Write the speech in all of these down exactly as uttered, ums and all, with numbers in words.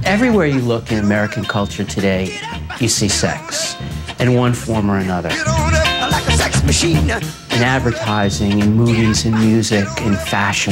Everywhere you look in American culture today, you see sex in one form or another. In advertising, in movies, in music, in fashion.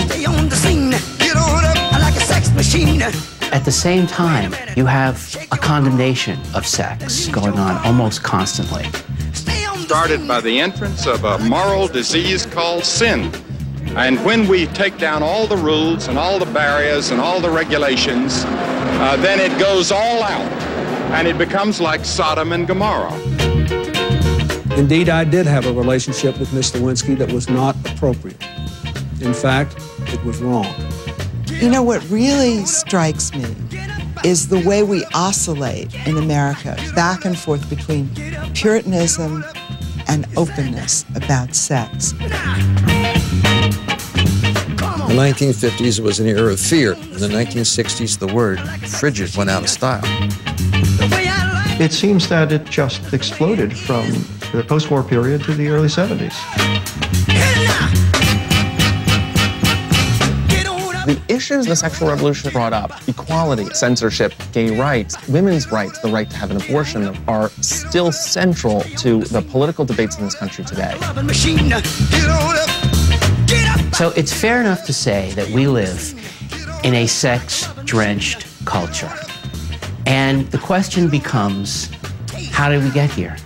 At the same time, you have a condemnation of sex going on almost constantly. Started by the entrance of a moral disease called sin. And when we take down all the rules and all the barriers and all the regulations, uh, then it goes all out, and it becomes like Sodom and Gomorrah. Indeed, I did have a relationship with Miss Lewinsky that was not appropriate. In fact, it was wrong. You know, what really strikes me is the way we oscillate in America back and forth between Puritanism and openness about sex. The nineteen fifties was an era of fear. In the nineteen sixties, the word frigid went out of style. It seems that it just exploded from the post-war period to the early seventies. The issues the sexual revolution brought up, equality, censorship, gay rights, women's rights, the right to have an abortion, are still central to the political debates in this country today. So it's fair enough to say that we live in a sex-drenched culture. And the question becomes, how did we get here?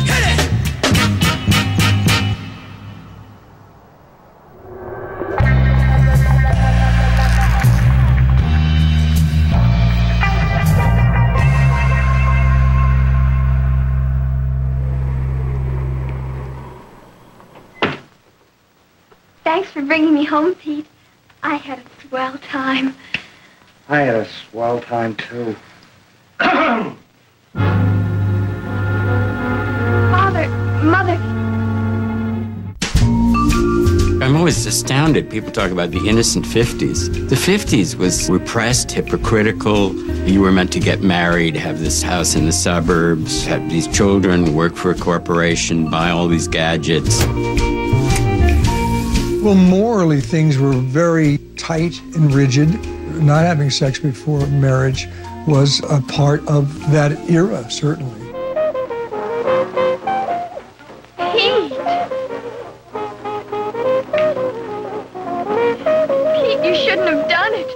Thanks for bringing me home, Pete. I had a swell time. I had a swell time, too. Father, Mother. I'm always astounded. People talk about the innocent fifties. The fifties was repressed, hypocritical. You were meant to get married, have this house in the suburbs, have these children, work for a corporation, buy all these gadgets. Well, morally, things were very tight and rigid. Not having sex before marriage was a part of that era, certainly. Pete! Pete, you shouldn't have done it.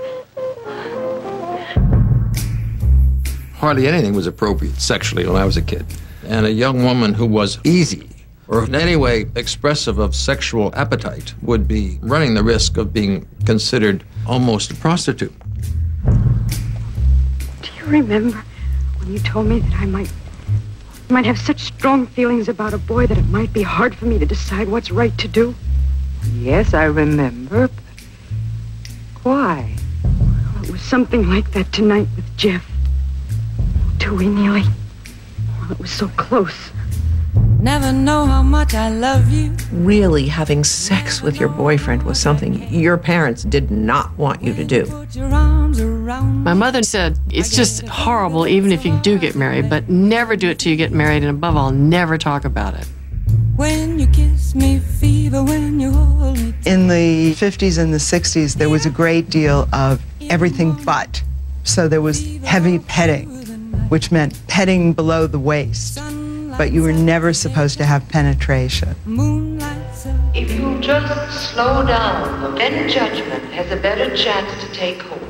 Hardly anything was appropriate sexually when I was a kid. And a young woman who was easy or in any way expressive of sexual appetite would be running the risk of being considered almost a prostitute. Do you remember when you told me that I might, might have such strong feelings about a boy that it might be hard for me to decide what's right to do? Yes, I remember. But why? Well, it was something like that tonight with Jeff. Do we, Neely? Well, it was so close. Never know how much I love you. Really, having sex with your boyfriend was something your parents did not want you to do. My mother said, it's just horrible even if you do get married, but never do it till you get married, and above all, never talk about it. When you kiss me, fever when you hold me. In the fifties and the sixties, there was a great deal of everything but. So there was heavy petting, which meant petting below the waist. But you were never supposed to have penetration. If you just slow down, then judgment has a better chance to take hold.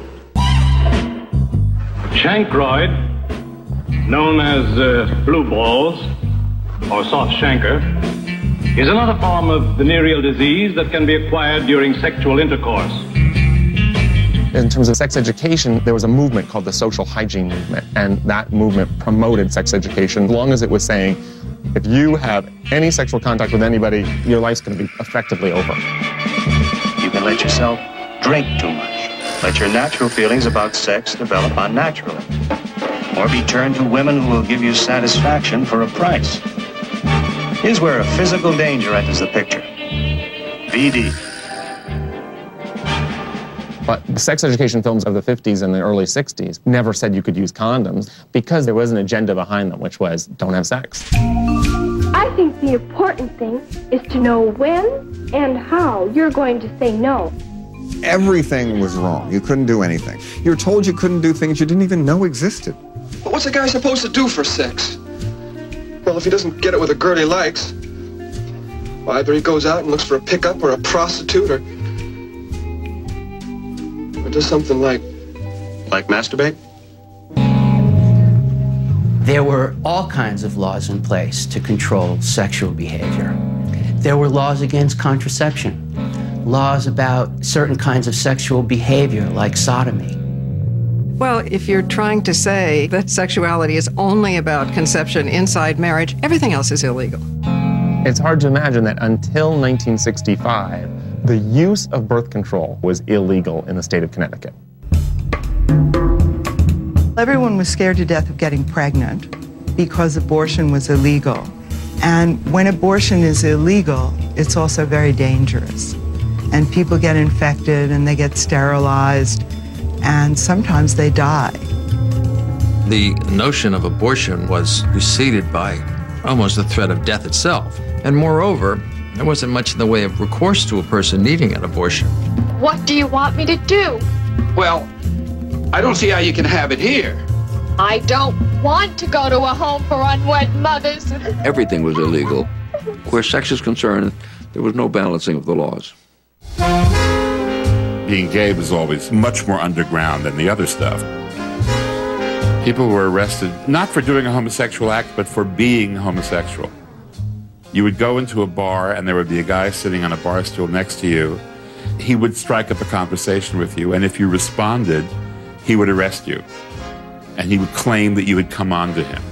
Chancroid, known as uh, blue balls or soft chancre, is another form of venereal disease that can be acquired during sexual intercourse. In terms of sex education, there was a movement called the social hygiene movement, and that movement promoted sex education as long as it was saying, if you have any sexual contact with anybody, your life's going to be effectively over. You can let yourself drink too much. Let your natural feelings about sex develop unnaturally. Or be turned to women who will give you satisfaction for a price. Here's where a physical danger enters the picture. V D. But the sex education films of the fifties and the early sixties never said you could use condoms because there was an agenda behind them, which was don't have sex. I think the important thing is to know when and how you're going to say no. everything was wrong. You couldn't do anything. You were told you couldn't do things you didn't even know existed. But what's a guy supposed to do for sex? Well, if he doesn't get it with a girl he likes, well, either he goes out and looks for a pickup or a prostitute, or, or does something like, like masturbate? There were all kinds of laws in place to control sexual behavior. There were laws against contraception, laws about certain kinds of sexual behavior like sodomy. Well, if you're trying to say that sexuality is only about conception inside marriage, everything else is illegal. It's hard to imagine that until nineteen sixty-five, the use of birth control was illegal in the state of Connecticut. Everyone was scared to death of getting pregnant because abortion was illegal. And when abortion is illegal, it's also very dangerous. And people get infected and they get sterilized, and sometimes they die. The notion of abortion was preceded by almost the threat of death itself. And moreover, there wasn't much in the way of recourse to a person needing an abortion. What do you want me to do? Well, I don't see how you can have it here. I don't want to go to a home for unwed mothers. Everything was illegal. Where sex is concerned, there was no balancing of the laws. Being gay was always much more underground than the other stuff. People were arrested not for doing a homosexual act, but for being homosexual. You would go into a bar and there would be a guy sitting on a bar stool next to you. He would strike up a conversation with you, and if you responded, he would arrest you. And he would claim that you had come on to him.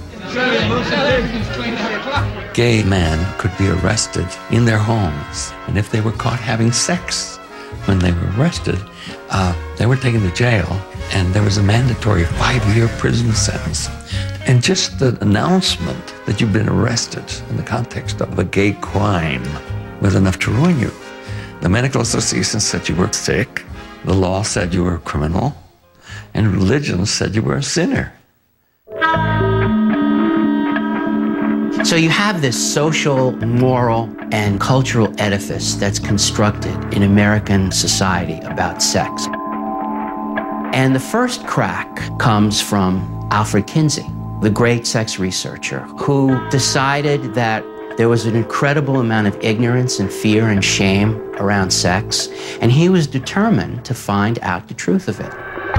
Gay men could be arrested in their homes, and if they were caught having sex when they were arrested, uh, they were taken to jail, and there was a mandatory five-year prison sentence. And just the announcement that you've been arrested in the context of a gay crime was enough to ruin you. The medical association said you were sick, the law said you were a criminal, and religion said you were a sinner. So you have this social, moral, and cultural edifice that's constructed in American society about sex. And the first crack comes from Alfred Kinsey, the great sex researcher, who decided that there was an incredible amount of ignorance and fear and shame around sex, and he was determined to find out the truth of it.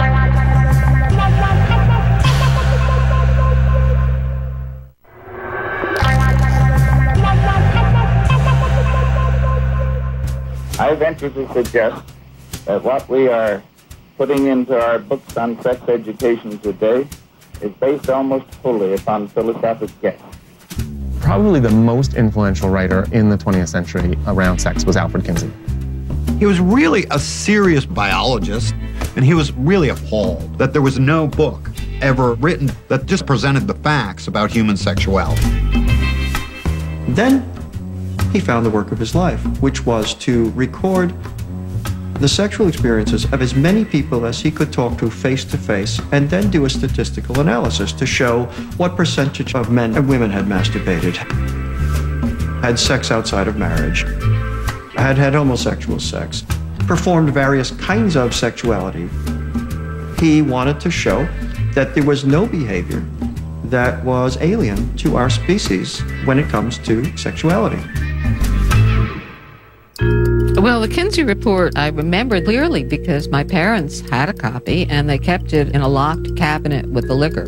I venture to suggest that what we are putting into our books on sex education today is based almost fully upon philosophic guess. Probably the most influential writer in the twentieth century around sex was Alfred Kinsey. He was really a serious biologist, and he was really appalled that there was no book ever written that just presented the facts about human sexuality. Then he found the work of his life, which was to record the sexual experiences of as many people as he could talk to face to face, and then do a statistical analysis to show what percentage of men and women had masturbated, had sex outside of marriage, had had homosexual sex, performed various kinds of sexuality. He wanted to show that there was no behavior that was alien to our species when it comes to sexuality. Well, the Kinsey report I remember clearly because my parents had a copy and they kept it in a locked cabinet with the liquor.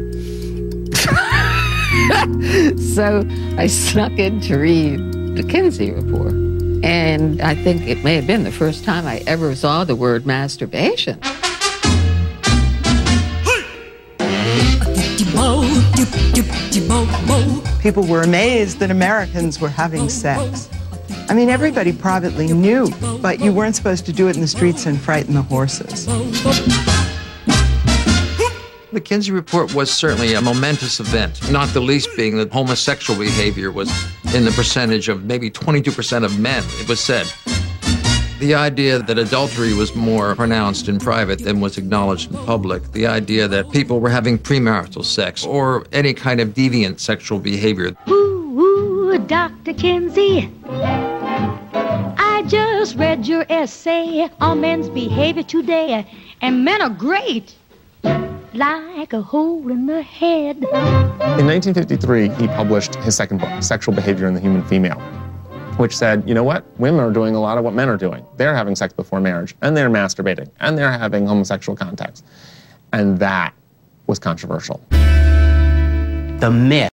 So I snuck in to read the Kinsey report. And I think it may have been the first time I ever saw the word masturbation. People were amazed that Americans were having sex. I mean, everybody privately knew, but you weren't supposed to do it in the streets and frighten the horses. The Kinsey report was certainly a momentous event, not the least being that homosexual behavior was in the percentage of maybe twenty-two percent of men, it was said. The idea that adultery was more pronounced in private than was acknowledged in public, the idea that people were having premarital sex or any kind of deviant sexual behavior. Ooh, ooh, Doctor Kinsey, I just read your essay on men's behavior today, and men are great, like a hole in the head. In nineteen fifty-three, he published his second book, Sexual Behavior in the Human Female, which said, you know what? Women are doing a lot of what men are doing. They're having sex before marriage, and they're masturbating, and they're having homosexual contacts. And that was controversial. The myth